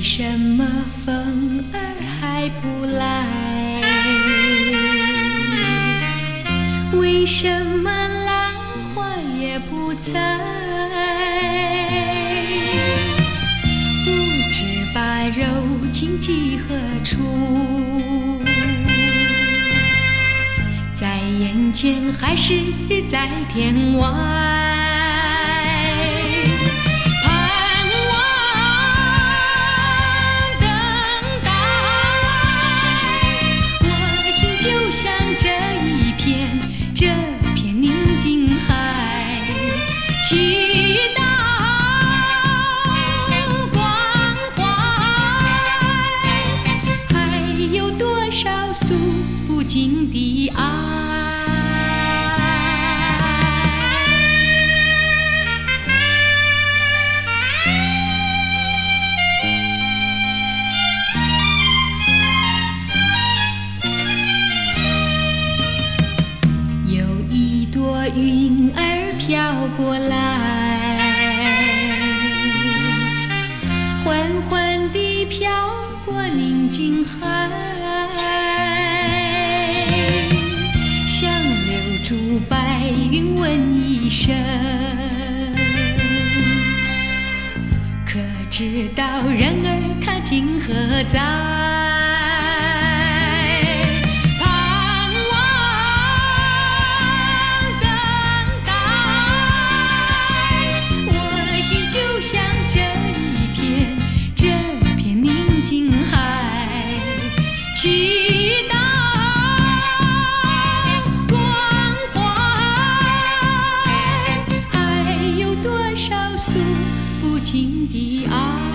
什么风儿还不来？为什么浪花也不在？不知把柔情寄何处？在眼前还是在天外？这片宁静海，祈祷关怀，还有多少诉不尽的爱？云儿飘过来，缓缓地飘过宁静海，想留住白云问一声，可知道人儿他今何在？就像这片宁静海，祈祷关怀，还有多少诉不尽的爱？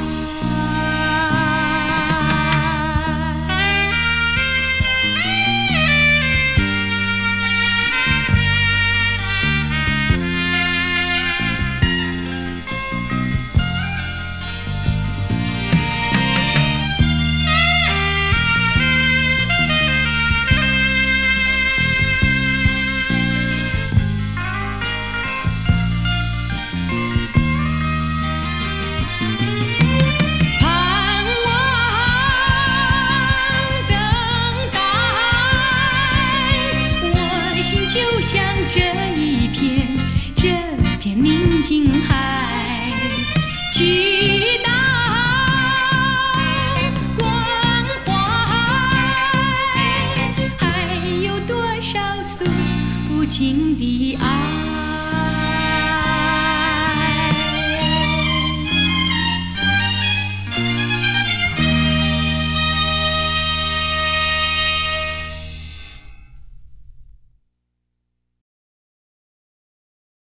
就像这片宁静海，祈祷关怀，还有多少诉不尽的爱？